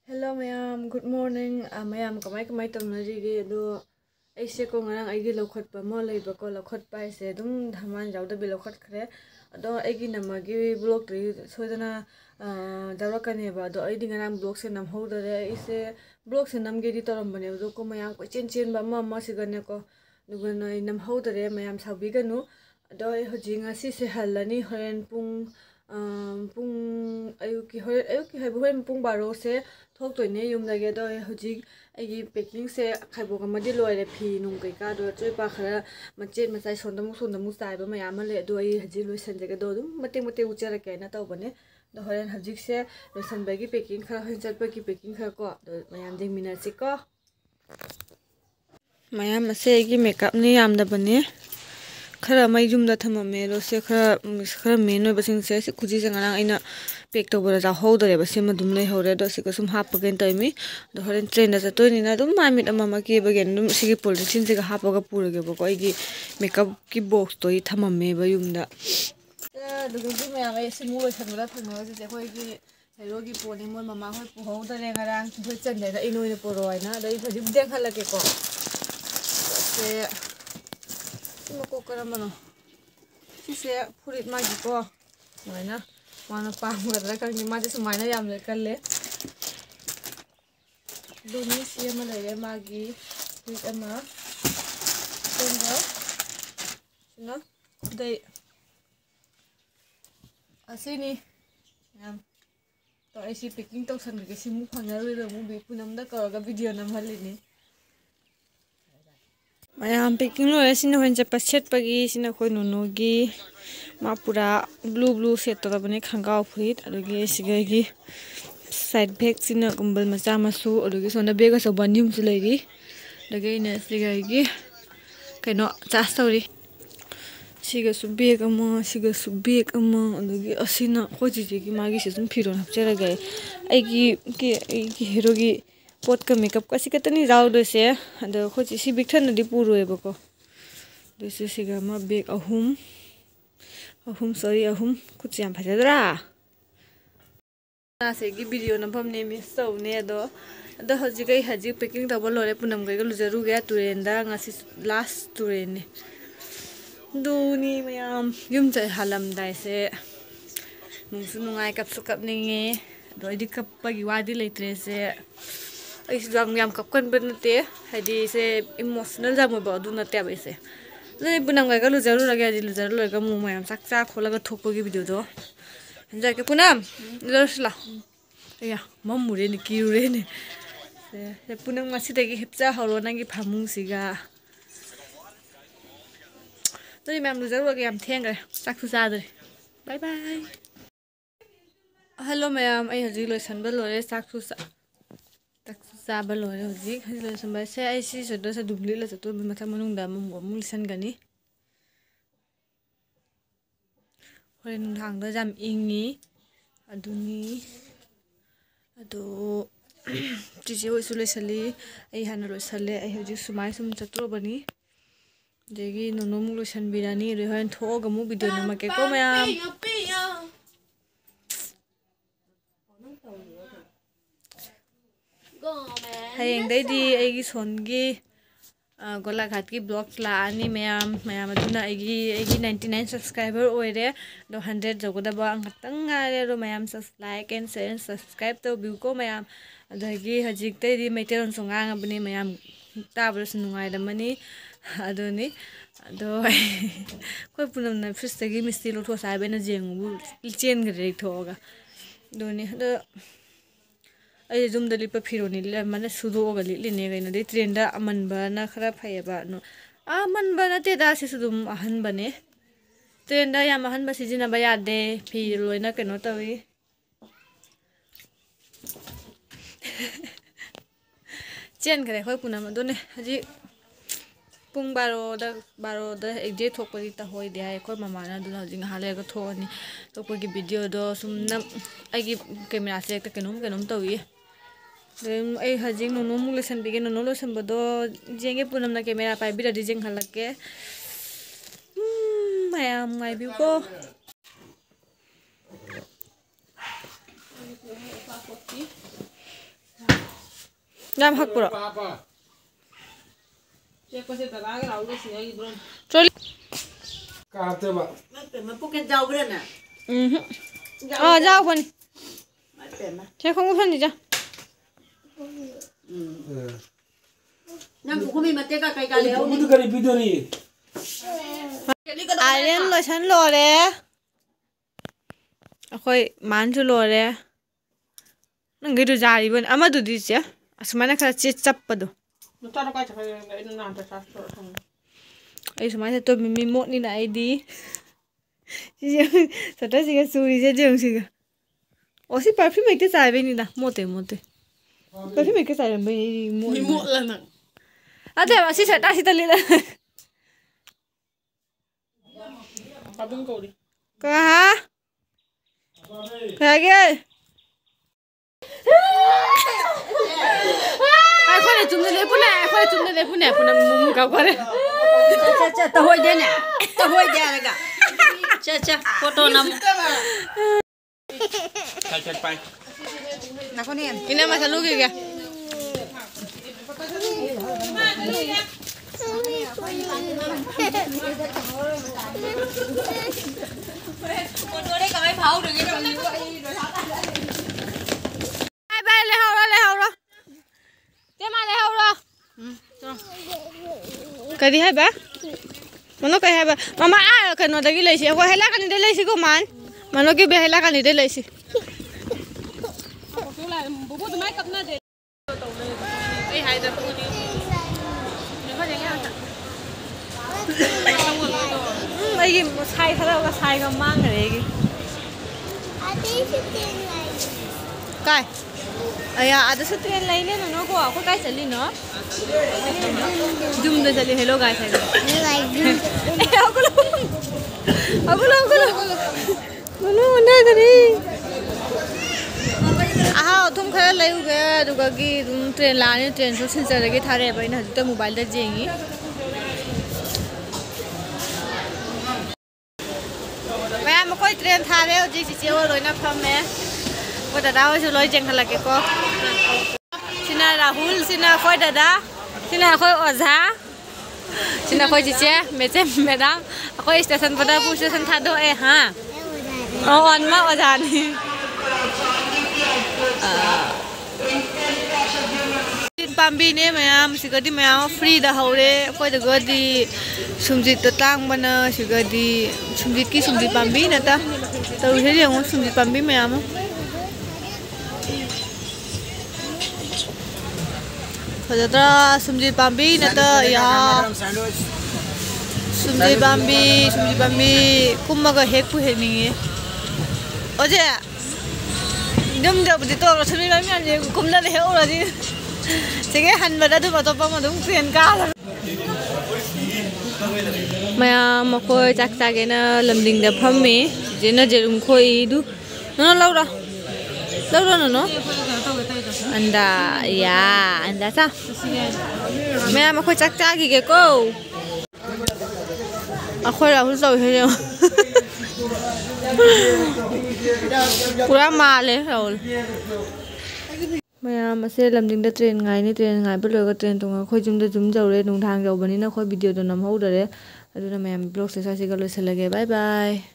Hello myam, good morning. Myam kamay tamnarige ado aise ko ngarang aigi lokhat pa mo leiba ko lokhat pa aise dum dhaman jawda bi lokhat khre ado aigi namagi blog tri soidana jawra kane ba ado aidi ngarang blog se nam hodare aise blog se nam ge di toram bane ado ko myam ko chen ba ma sigane ko dugana nam hodare myam sabi ganu ado hojinga si se halani horen pung ayuki horen pung baro se thok toine yum lage do hojik agi packing se khaibo gamadi loire phi nung kai ka do choi pa khara machet macai sondamu sai ba mayam le do ai haji loi sanjage do dum mate uchara ke na taw bane do horen hojik se losan bagi packing khara hoin chat pa ki packing khara ko do mayam ding minute se ko mayam ase agi makeup ni yam da bane khara mai yumda thamame ro se khara main oi basing se khuji jangarang aina pek to bora ja hodare ba sema dum lei hore do se ko sum hap gen taimi do horen train da to ni na dum ma mit ama ke ba gen dum sigi polythene se ga hapa ga pura ge ba ko igi makeup ki box to I thamame ba yumda do gi me ame se mu loi thangla thangna je ko igi hero gi poni mon mama hoi pu hodare ngarang thu chen da inoi ne poroi na do I phadi deng khala ke ko se Mako karamano. Sise furit magi ko. Mana mana pamgar kan ni maju sumana yam le kalle. Duni siya malaya magi furit ama. Tengok. Sino? Dai. Asini. Yam. To ai si picking to san ke simu phangaru ro mu bi punam da ka ga video nam halini. Myam packing lo sina hoin chapa set pagi sina khoi nonogi ma pura blue set to bane khangau furit adogi sigai gi side bag sina gumbal macha masu adogi sona bag so banyum su leiri dagi ina sigai gi kaino chas tori siga su bag ama adogi asina khoji gi magi se sum phiron hapchara gai aigi hero gi pot ka makeup ka sikatani jaw do se ado khoji si bikthana di puro ebako do se siga ma bag ahum kuchi am phajadra na se gi video na bam ne mi so ne ado haji packing ta bolore punam ga lujaru ga turenda ngasi last turen ne duni mayam yum chai halam dai se nungsu nungai kapsu kapninge do idi kapagi wadi leitre se ai yam kapkan benate hadi se emotional jamu ba du na te ba se le punam ga lujaru laga mu mayam sakcha kholaga thokpogi video do ja ke punam losla ya mamure ni kiure ne se punam ma sidagi hepcha holo nangi phamung siga Tadi mayam lujaru ga yam thengre saksu sadre bye bye hello mayam ai haji loisan ba lore saksu Saba lore hojik hajila sambai se ai si sodo sa dubli la sato matha manung da mu lisan gani horen thang da jam ingi aduni ado tije oi sule sali ai hana lo sale ai hojik sumai sum chatro bani degi nono mu lisan birani re horen thoga mu video na make ko mayam Hayeng daidi aigi songi golaghat ki blog la ani mayam aduna aigi 99 subscriber oire do 100 jogoda ba ngatang ngare ro mayam like and share and subscribe to view ko mayam adagi hajik daidi meteron songang abni mayam tabros nungai da mani adoni ado koi punam na fish tagi misti lo tho sai bena jengu chen gre thoga doni do ai zoom da lipa phironi le mana sudo ga li ne gaina de trend da aman ba na khara phaiba no aman ba na te da se sudum ahan bane trend da ya mahan ba sijina ba yade phi loina keno tawi chen gre khoi punam done haji pung baro da ekje thokpari ta hoi de ai khoi mama na duna jing hale ga thoni thokpagi video do sum nam ai gi camera se ta kenom tawi ai hajing nono mu lesson bige nono lesson bodo jenge punam na camera pai bira dijeng halake mayam ngai bi ko Yam hakpuro. Trolley. Jauh pun. Saya không có phân gì chứ. Ai lo chân lo đấy. Khôi man chu lo đấy. Nang gitu jari pun. Ama tu di sih. Asmana kalau cecap padu. Ay semuanya tuh mimi mau ni nak ID. Sudah sih kan suri saja yang sih. Oh si perfume itu saya beli dah, mote. Perfume itu saya beli mote lah nak. Ada masih saya tak sih tali lah. Kabung kau ni. Kah? Kah ke? Aku ni cuma lepas ni, mum kau kau ni. Tahu dia ni, lagi. Foto nam. Nak ni? Ini masa lu ke? Foto ni kami phau được cái Bye lấy hậu rồi. Tiếp mà lấy hậu rồi. Cái gì hay bé? Nó cái hay bé. Mama à cái nó đây lấy xí, có hay là cái này lấy xí của man. Mà nó cái bé hay là cái này đây lấy xí. Cái sai thật là sai cái mang cái này. Cái Aya, ada sa train line na no ko ako kay sali no. Yumda sali hello guys. Ako lang. Ano na gani. Aha, tum khara layu ga duga gi train lane train so sin sare gi thare bai na hajta mobile da jengi. Maya mo koi train thare o ji chi o loi na pham me. Kau dah tahu sih loi jeng halak ko. Sina Rahul, sina kau dada, sina kau Oza, sina kau cici, macam medang. Aku stesen baderpur stesen thado ha. Oh on ma Oza ni. Pambi ni myam, sigadi myam free dah haure. Kau dah gadi sumjit tetang mana sigadi sumjit ki sumjit pambi nata. Tahu sih yang sumjit pambi myam. Pada sumjit pambi nata ya sumjit pambi kumma ga hek pu heni oje dum da budi to sumjit pambi anje kumna le ho ra ji sege han bada du bato pa ma dung pen ka maya ma ko chak ta ge na lamding da phammi je na jerum khoi du no laura no anda sa maya ma ko chak ta gi ge ko akhoi Rahul sau he pura male Rahul maya ma se lamding da train ngai ba lo ga train tonga khoi jum da jum jawre nung thang jaw bani na khoi video do nam ho dare aduna maya blog se sa se ga lo se lage bye bye